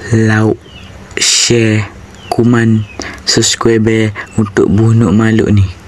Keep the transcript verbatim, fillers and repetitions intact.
like, share, komen, subscribe untuk bunuh makhluk ni.